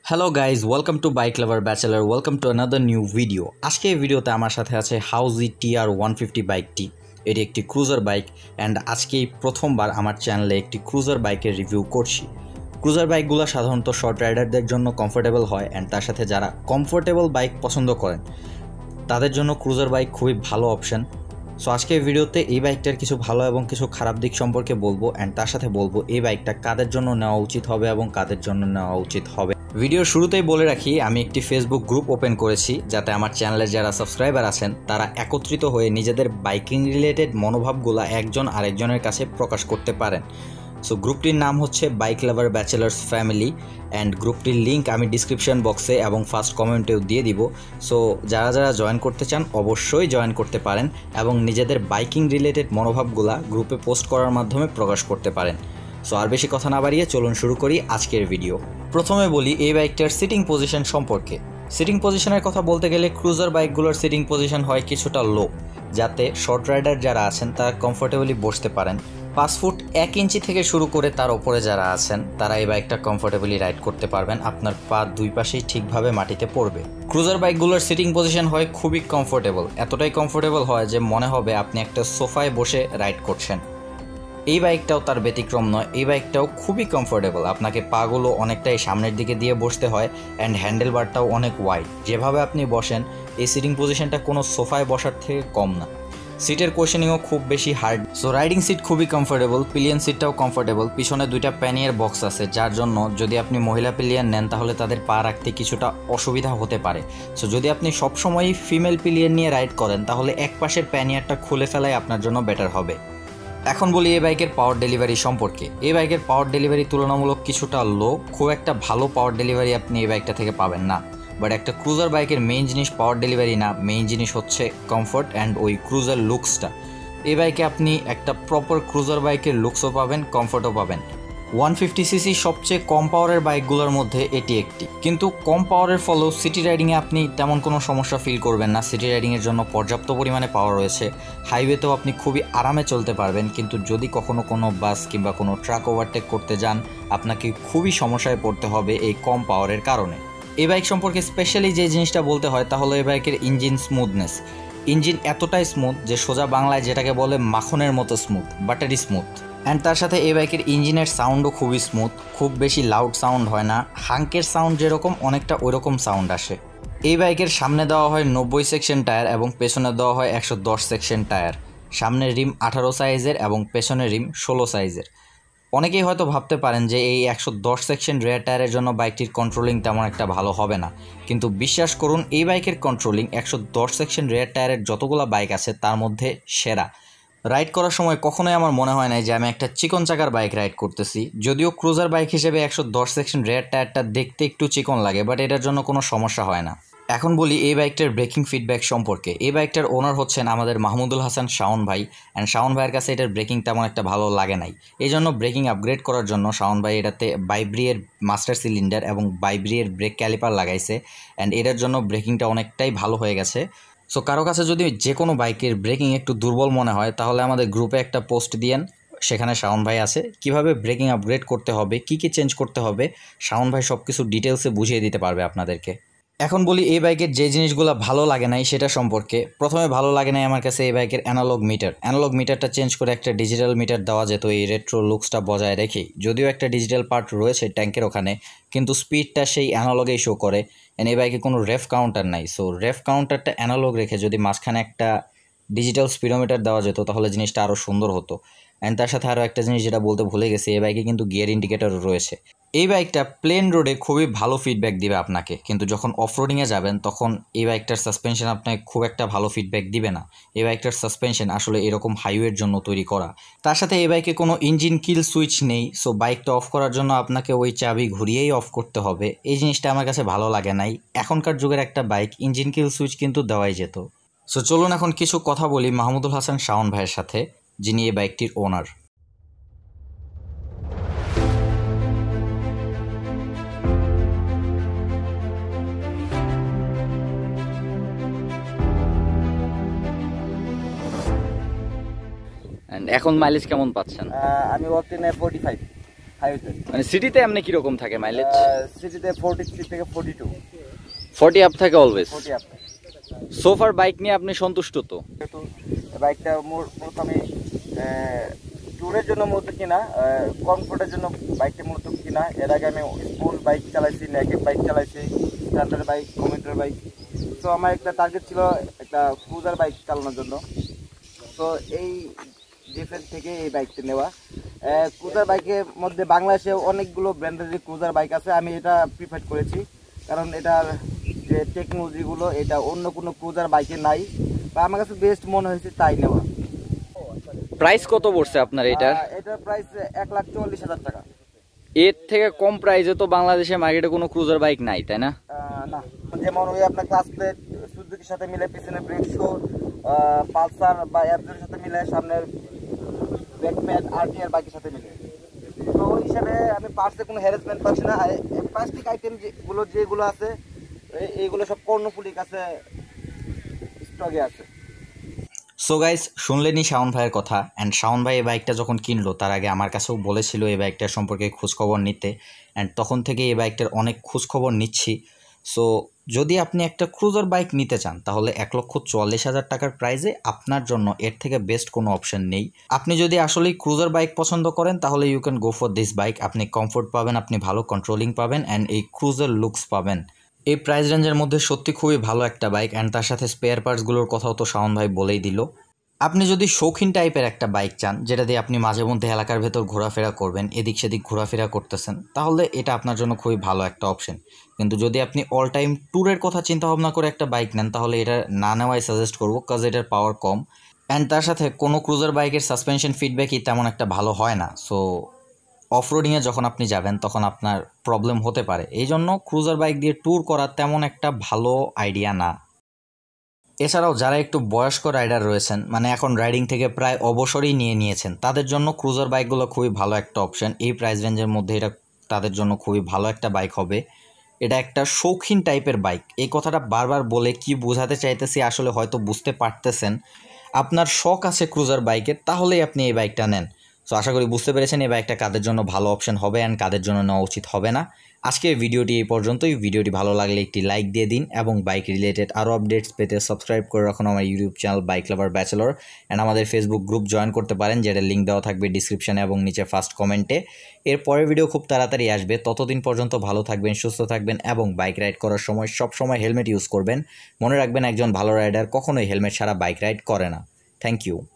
Hello guys, welcome to bike lover bachelor, welcome to another new video. আজকে এই ভিডিওতে আমার সাথে আছে হাউজি TR 150 বাইকটি। এটি একটি ক্রুজার বাইক অ্যান্ড আজকেই প্রথমবার আমার চ্যানেলে একটি ক্রুজার বাইকের রিভিউ করছি। ক্রুজার বাইকগুলো সাধারণত শর্ট রাইডারদের জন্য কমফোর্টেবল হয় অ্যান্ড তার সাথে যারা কমফোর্টেবল বাইক পছন্দ করেন তাদের জন্য ক্রুজার বাইক খুবই ভালো অপশন। সো আজকে এই ভিডিওতে এই বাইকটার কিছু ভালো এবং কিছু খারাপ দিক সম্পর্কে বলবো অ্যান্ড তার সাথে বলবো এই বাইকটা কাদের জন্য নেওয়া উচিত হবে এবং কাদের জন্য নেওয়া উচিত হবে। ভিডিওর শুরুতেই বলে রাখি, আমি একটি ফেসবুক গ্রুপ ওপেন করেছি যাতে আমার চ্যানেলের যারা সাবস্ক্রাইবার আছেন তারা একত্রিত হয়ে নিজেদের বাইকিং রিলেটেড মনোভাবগুলো একজন আরেকজনের কাছে প্রকাশ করতে পারেন। সো গ্রুপটির নাম হচ্ছে bike lover bachelors family and গ্রুপটির লিঙ্ক আমি ডিসক্রিপশন বক্সে এবং ফার্স্ট কমেন্টেও দিয়ে দিব। সো যারা যারা জয়েন করতে চান অবশ্যই জয়েন করতে পারেন এবং নিজেদের বাইকিং রিলেটেড মনোভাবগুলা গ্রুপে পোস্ট করার মাধ্যমে প্রকাশ করতে পারেন। সো আর বেশি কথা না বাড়িয়ে চলুন শুরু করি আজকের ভিডিও। প্রথমে বলি এই বাইকটার সিটিং পজিশন সম্পর্কে। সিটিং পজিশনের কথা বলতে গেলে ক্রুজার বাইকগুলোর সিটিং পজিশন হয় কিছুটা লো, যাতে শর্ট রাইডার যারা আছেন তারা কমফোর্টেবলি বসতে পারেন। 5 ফুট 1 ইঞ্চি থেকে শুরু করে তার ওপরে যারা আছেন তারা এই বাইকটা কমফোর্টেবলি রাইড করতে পারবেন, আপনার পা দুই পাশেই ঠিকভাবে মাটিতে পড়বে। ক্রুজার বাইকগুলোর সিটিং পজিশন হয় খুবই কমফোর্টেবল, এতটাই কমফোর্টেবল হয় যে মনে হবে আপনি একটা সোফায় বসে রাইড করছেন। এই বাইকটাও তার ব্যতিক্রম নয়, এই বাইকটাও খুবই কমফোর্টেবল। আপনাকে পাগুলো অনেকটাই সামনের দিকে দিয়ে বসতে হয় অ্যান্ড হ্যান্ডেল বারটাও অনেক ওয়াইড। যেভাবে আপনি বসেন এই সিটিং পজিশনটা কোনো সোফায় বসার থেকে কম না। সিটের কোশনিংও খুব বেশি হার্ড। সো রাইডিং সিট খুবই কমফোর্টেবল, পিলিয়ন সিটটাও কমফোর্টেবল। পিছনে দুইটা প্যানিয়ার বক্স আছে, যার জন্য যদি আপনি মহিলা পিলিয়ন নেন তাহলে তাদের পা রাখতে কিছুটা অসুবিধা হতে পারে। সো যদি আপনি সবসময়ই ফিমেল পিলিয়ন নিয়ে রাইড করেন তাহলে এক পাশের প্যানিয়ারটা খুলে ফেলাই আপনার জন্য বেটার হবে। এখন বলি এই বাইকের পাওয়ার ডেলিভারি সম্পর্কে। এই বাইকের পাওয়ার ডেলিভারি তুলনামূলক কিছুটা লো, খুব একটা ভালো পাওয়ার ডেলিভারি আপনি এই বাইকটা থেকে পাবেন না। বাট একটা ক্রুজার বাইকের মেইন জিনিস পাওয়ার ডেলিভারি না, মেইন জিনিস হচ্ছে কমফোর্ট অ্যান্ড ওই ক্রুজার লুকসটা। এই বাইকে আপনি একটা প্রপার ক্রুজার বাইকের লুকসও পাবেন, কমফোর্টও পাবেন। 150cc সবচেয়ে কম পাওয়ারের বাইকগুলোর মধ্যে এটি একটি, কিন্তু কম পাওয়ারের ফলেও সিটি রাইডিংয়ে আপনি তেমন কোনো সমস্যা ফিল করবেন না। সিটি রাইডিংয়ের জন্য পর্যাপ্ত পরিমাণে পাওয়ার রয়েছে, হাইওয়েতেও আপনি খুবই আরামে চলতে পারবেন। কিন্তু যদি কখনো কোনো বাস কিংবা কোনো ট্রাক ওভারটেক করতে যান আপনাকে খুবই সমস্যায় পড়তে হবে এই কম পাওয়ারের কারণে। এই বাইক সম্পর্কে স্পেশালি যে জিনিসটা বলতে হয় তা হলো এই বাইকের ইঞ্জিন স্মুথনেস। ইঞ্জিন এতটাই স্মুথ যে সোজা বাংলায় যেটাকে বলে মাখনের মতো স্মুথ, বাটারি স্মুথ। অ্যান্ড তার সাথে এই বাইকের ইঞ্জিনের সাউন্ডও খুবই স্মুথ, খুব বেশি লাউড সাউন্ড হয় না। হাঙ্কের সাউন্ড যেরকম অনেকটা ওইরকম সাউন্ড আসে। এই বাইকের সামনে দেওয়া হয় 90 সেকশন টায়ার এবং পেছনে দেওয়া হয় 110 সেকশন টায়ার। সামনের রিম 18 সাইজের এবং পেছনের রিম 16 সাইজের। অনেকেই হয়তো ভাবতে পারেন যে এই 110 সেকশন রেয়ার টায়ারের জন্য বাইকটির কন্ট্রোলিং তেমন একটা ভালো হবে না, কিন্তু বিশ্বাস করুন এই বাইকের কন্ট্রোলিং 110 সেকশন রেয়ার টায়ারের যতগুলো বাইক আছে তার মধ্যে সেরা। রাইড করার সময় কখনোই আমার মনে হয় না যে আমি একটা চিকন চাকার বাইক রাইড করতেছি। যদিও ক্রুজার বাইক হিসেবে 110 সেকশন রেয়ার টায়ারটা দেখতে একটু চিকন লাগে, বাট এটার জন্য কোনো সমস্যা হয় না। এখন বলি এই বাইকটার ব্রেকিং ফিডব্যাক সম্পর্কে। এই বাইকটার ওনার হচ্ছেন আমাদের মাহমুদুল হাসান শাওন ভাই, অ্যান্ড শাওন ভাইয়ের কাছে এটার ব্রেকিং তেমন একটা ভালো লাগে নাই। এই জন্য ব্রেকিং আপগ্রেড করার জন্য শাওন ভাই এটাতে বাইব্রিয়ের মাস্টার সিলিন্ডার এবং বাইব্রিয়ের ব্রেক ক্যালিপার লাগাইছে অ্যান্ড এটার জন্য ব্রেকিংটা অনেকটাই ভালো হয়ে গেছে। সো কারো কাছে যদি যে কোনো বাইকের ব্রেকিং একটু দুর্বল মনে হয় তাহলে আমাদের গ্রুপে একটা পোস্ট দিয়েন, সেখানে শাওন ভাই আছে। কিভাবে ব্রেকিং আপগ্রেড করতে হবে, কী কী চেঞ্জ করতে হবে শাওন ভাই সব কিছু ডিটেলসে বুঝিয়ে দিতে পারবে আপনাদেরকে। এখন বলি এই বাইকের যে জিনিসগুলো ভালো লাগে নাই সেটা সম্পর্কে। প্রথমে ভালো লাগে নাই আমার কাছে এই বাইকের অ্যানালগ মিটার। অ্যানালগ মিটারটা চেঞ্জ করে একটা ডিজিটাল মিটার দেওয়া যেত এই রেট্রো লুকসটা বজায় রেখে। যদিও একটা ডিজিটাল পার্ট রয়েছে ট্যাঙ্কের ওখানে, কিন্তু স্পিডটা সেই অ্যানালগেই শো করে। এই বাইকে কোনো রেফ কাউন্টার নাই। সো রেফ কাউন্টারটা অ্যানালগ রেখে যদি মাঝখানে একটা ডিজিটাল স্পিডোমিটার দেওয়া যেত তাহলে জিনিসটা আরও সুন্দর হতো। অ্যান্ড তার সাথে আরও একটা জিনিস যেটা বলতে ভুলে গেছি, এই বাইকে কিন্তু গিয়ার ইন্ডিকেটরও রয়েছে। এই বাইকটা প্লেন রোডে খুবই ভালো ফিডব্যাক দিবে আপনাকে, কিন্তু যখন অফরোডিংয়ে যাবেন তখন এই বাইকটার সাসপেনশন আপনাকে খুব একটা ভালো ফিডব্যাক দিবে না। এই বাইকটার সাসপেনশন আসলে এরকম হাইওয়ের জন্য তৈরি করা। তার সাথে এই বাইকে কোনো ইঞ্জিন কিল সুইচ নেই। সো বাইকটা অফ করার জন্য আপনাকে ওই চাবি ঘুরিয়েই অফ করতে হবে। এই জিনিসটা আমার কাছে ভালো লাগে নাই। এখনকার যুগের একটা বাইক ইঞ্জিন কিল সুইচ কিন্তু দেওয়াই যেত। সো চলুন এখন কিছু কথা বলি মাহমুদুল হাসান শাওন ভাইয়ের সাথে, যিনি এই বাইকটির ওনার। এখন মাইলেজ কেমন পাচ্ছেন? আমি বর্তমানে 45 হাইওয়ে। মানে সিটিতে এমনি কিরকম থাকে মাইলেজ? সিটিতে 43 থেকে 42, 40 আপ থাকে অলওয়েজ। 40 আপ। সোফার বাইক নিয়ে আপনি সন্তুষ্ট তো? যেহেতু বাইকটা মূলত আমি ট্যুরের জন্য মূলত কিনা, কমফোর্টের জন্য বাইকটা মূলত কিনা। এর আগে আমি স্কুল বাইক চালাইছি, নেকেট বাইক চালাইছি, স্ট্যান্ডার্ড বাইক, কমিউটার বাইক। তো আমার একটা টার্গেট ছিল একটা ক্রুজার বাইক চালানোর জন্য। তো এই ডিফেন্স থেকে এই বাইকটা নেওয়া। ক্রুজার বাইকের মধ্যে বাংলাদেশে অনেকগুলো ব্র্যান্ডের ক্রুজার বাইক আছে, আমি এটা প্রিফার করেছি কারণ এটার যে টেকনোলজিগুলো এটা অন্য কোনো ক্রুজার বাইকে নাই, বা আমার কাছে বেস্ট মনে হয়েছে তাই নেওয়া। প্রাইস কত পড়ছে আপনার এটার? এটার প্রাইস 1,44,000 টাকা। এর থেকে কম প্রাইসে তো বাংলাদেশে মার্কেটে কোনো ক্রুজার বাইক নাই, তাই না? না, যেমন ওই আপনার ক্লাস প্লেট সুজুকির সাথে মিলে পিছনে ব্রেক শো, পালসার বা অ্যাপজের সাথে মিলে সামনের ব্যাকপ্যাড আরটিআর বাইকের সাথে মিলে। তো ওই হিসাবে আমি পার্টসে কোনো হ্যারাসমেন্ট পাচ্ছি না। প্লাস্টিক আইটেম যেগুলো আছে এইগুলো সব কর্ণফুলি কাছে স্টকে আছে। সো গাইস, শুনলেনি শাওন ভাইয়ের কথা। অ্যান্ড শাওন ভাই এই বাইকটা যখন কিনলো তার আগে আমার কাছেও বলেছিল এই বাইকটার সম্পর্কে খোঁজখবর নিতে, অ্যান্ড তখন থেকে এই বাইকটার অনেক খোঁজখবর নিচ্ছি। সো যদি আপনি একটা ক্রুজার বাইক নিতে চান তাহলে 1,44,000 টাকার প্রাইসে আপনার জন্য এর থেকে বেস্ট কোনো অপশন নেই। আপনি যদি আসলেই ক্রুজার বাইক পছন্দ করেন তাহলে you can go for this bike. আপনি কমফোর্ট পাবেন, আপনি ভালো কন্ট্রোলিং পাবেন, অ্যান্ড এই ক্রুজার লুকস পাবেন। এই প্রাইস রেঞ্জের মধ্যে সত্যি খুবই ভালো একটা বাইক, অ্যান্ড তার সাথে স্পেয়ার পার্টসগুলোর কথাও তো শাওন ভাই বলেই দিল। আপনি যদি শৌখিন টাইপের একটা বাইক চান যেটা দিয়ে আপনি মাঝে মধ্যে এলাকার ভেতর ঘোরাফেরা করবেন, এদিক সেদিক ঘোরাফেরা করতেছেন, তাহলে এটা আপনার জন্য খুবই ভালো একটা অপশন। কিন্তু যদি আপনি অল টাইম ট্যুরের কথা চিন্তা ভাবনা করে একটা বাইক নেন তাহলে এটা না নেওয়াই সাজেস্ট করবো, কাজ এটার পাওয়ার কম, অ্যান্ড তার সাথে কোনো ক্রুজার বাইকের সাসপেনশন ফিডব্যাকই তেমন একটা ভালো হয় না। সো অফরোডিংয়ে যখন আপনি যাবেন তখন আপনার প্রবলেম হতে পারে, এই জন্য ক্রুজার বাইক দিয়ে ট্যুর করা তেমন একটা ভালো আইডিয়া না। এছাড়াও যারা একটু বয়স্ক রাইডার রয়েছেন, মানে এখন রাইডিং থেকে প্রায় অবসরই নিয়েছেন, তাদের জন্য ক্রুজার বাইকগুলো খুবই ভালো একটা অপশন। এই প্রাইস রেঞ্জের মধ্যে এটা তাদের জন্য খুবই ভালো একটা বাইক হবে। এটা একটা শৌখিন টাইপের বাইক। এই কথাটা বারবার বলে কি বোঝাতে চাইতেছি আসলে হয়তো বুঝতে পারতেছেন। আপনার শখ আছে ক্রুজার বাইকের, তাহলেই আপনি এই বাইকটা নেন। সো আশা করি বুঝতে পেরেছেন এই বাইকটা কাদের জন্য ভালো অপশন হবে অ্যান্ড কাদের জন্য নেওয়া উচিত হবে না। আজকের ভিডিওটি এই পর্যন্তই। ভিডিওটি ভালো লাগলে একটি লাইক দিয়ে দিন এবং বাইক রিলেটেড আরও আপডেটস পেতে সাবস্ক্রাইব করে রাখুন আমার YouTube channel bike lover bachelor, and আমাদের ফেসবুক গ্রুপ জয়েন করতে পারেন, যেটার লিঙ্ক দেওয়া থাকবে ডিসক্রিপশানে এবং নিচে ফার্স্ট কমেন্টে। এর পরের ভিডিও খুব তাড়াতাড়ি আসবে। ততদিন পর্যন্ত ভালো থাকবেন, সুস্থ থাকবেন এবং বাইক রাইড করার সময় সবসময় হেলমেট ইউজ করবেন। মনে রাখবেন একজন ভালো রাইডার কখনোই হেলমেট ছাড়া বাইক রাইড করে না। Thank you.